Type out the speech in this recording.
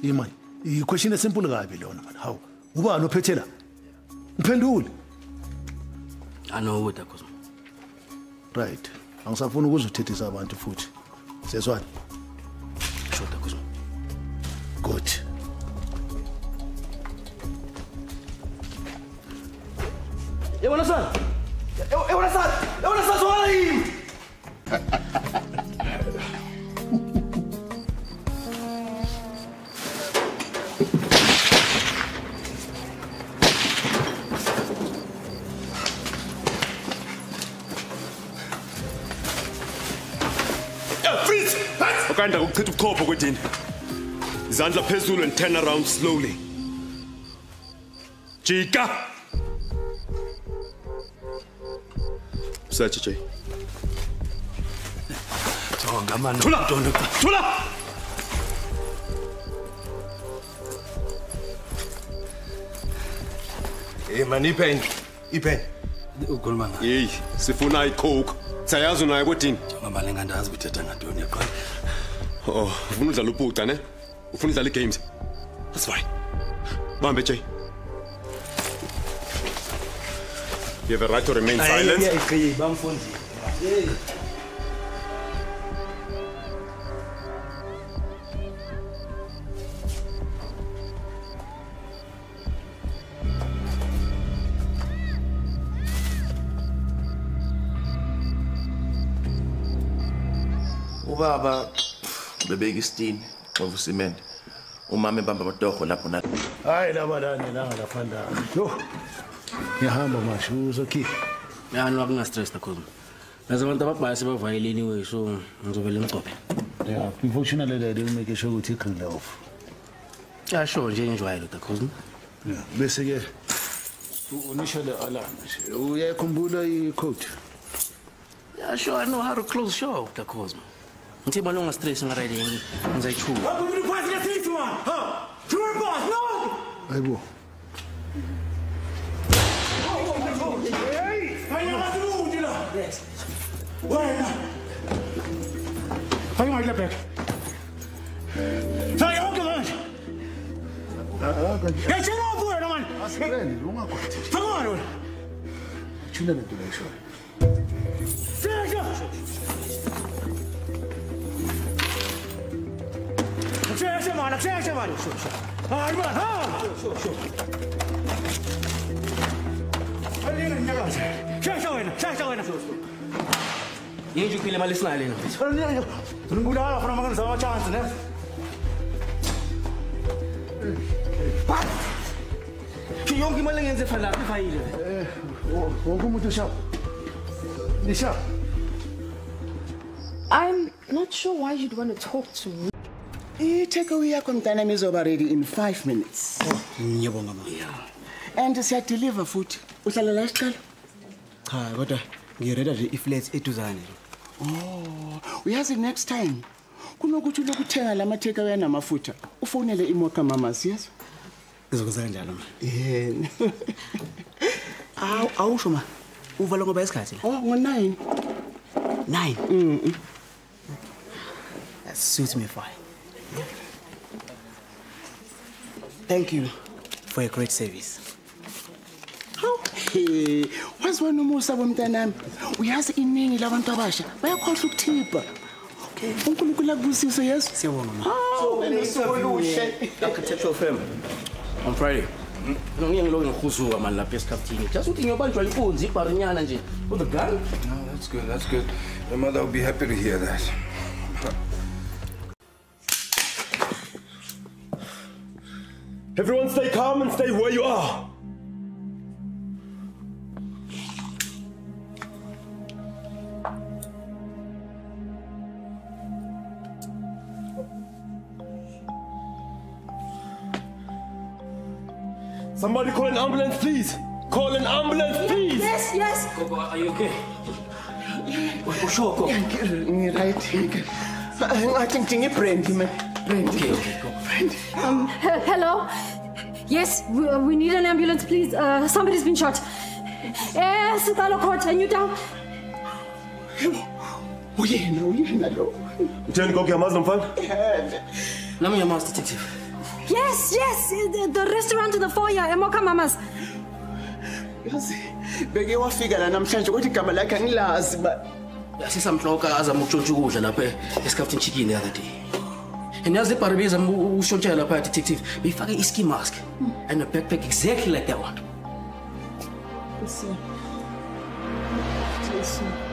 Imani, i-question simple kabi lona man. How? Ubani ophethe la? Mphendule. I know what Cosmo. Right. Angisafuna ukuzithethisa abantu futhi. Sezwana. Sure Cosmo. Good. Yabona sana. Yabona sana swala yini? Freeze! Ukanda ukuchitha ubuchopho kwedini. Izandla phezulu and turn around slowly. Jika. Search Jay. Tonga man. Tula! Hey man, ipen. Ukhuluma ngayo. Hey, sifuna icoke. Sayazi unayo kwedini. Ngoba lengandazi ukuthetha ngantoni yaqala. Oh, ufuna udlala uputa ne? Ufuna udlala games. That's fine. Bambe Jay. You have a right to remain silent. Yeah, bamfundi. Hey. Ubaba bebeka isitini of cement. Umama ebamba abadogo lapho na. Hayi labalani la ngaphanda. Yo. Ngihamba masho uzokhi. Yana akuna stress Cosmo. Nazo abantu ababhaya sebavayile anyway so ngizovela ngicophe. Yeah, unfortunately they make sure ukuthi igreen off. Yeah, sure nje enjoy Cosmo. Yeah, bese ke unisha le alarm. Uyakhumbula i-code? Yeah, sure I know how to close show Cosmo. Ngithi balonga stress ngariding ngizayichuba. Akubili phansi lesithi man. Ha. True boss, no. Hayibo. Hey, fanya mazuri la. Yes. Wena. Fanya my back. Fanya okay man. Hey, chill out for it man. Asireni, ungakwathi. Fanya wena. Chila le nto leyo. Sure. Hayi man, ha. Sure. Shasha wena. Yini ukhile imali esinayo lena mfethu? Ngibulala khona manje sama chance ne. Yonke imali engenze fana lapha ifayile. Wonke umuntu ushap. Nisha. I'm not sure why you'd want to talk to me. I-takeaway yakho mntanami izoba ready in 5 minutes. Ngiyabonga mama. And siya deliver futhi. Uhlala la isiqalo? Cha, kodwa ngireda nje iflat eduzane. Oh, uyazi next time kunokuthi lokuthenga lama takeaway namafutha. Ufonele imoka mama siyezwa? Ngizokwenza kanjalo mama. Awusho ma. Uvala ngoba isikhathi la. Oh, ngo9. 9. That suits me fine. Thank you for your great service. Hey, wazwana umusa bomntanami. Uyazi iningi labantu abasha bayakhohlwa ukuthipa. Okay, uNkulunkulu akubusise yesu. Siyabonga mama. So benisoluhle. Architectural firm. On Friday. Ngiye ngilo ngikhuzuka manje lapha esikhathini. Just uthi ngiyobanjwa inkunzi ibharinyana nje. With a gun? No, that's good. Your mother will be happy to hear that. Everyone stay calm and stay where you are. Somebody call an ambulance, please. Call an ambulance, please. Yes. Coco, are you okay? Sure, Coco. Right. I think ngibrand man. Okay, Coco. Hello. Yes, we need an ambulance, please. Somebody's been shot. Sitalo court, and you down? Uyena lo. Mtheni Coco yamazi lo mfana? Nami yamazi detective. Yes, the restaurant to the foyer, Emoka Mamas. Yazi, beke wafika la namhlanje ukuthi igama lakhe angilazi ba. Sisamhloka azamutshontsha ukudla lapha esikhaftini chicken the other day. And yazi Barbie ushontsha lapha detective, befake iski mask and a backpack exactly like that one. Listen.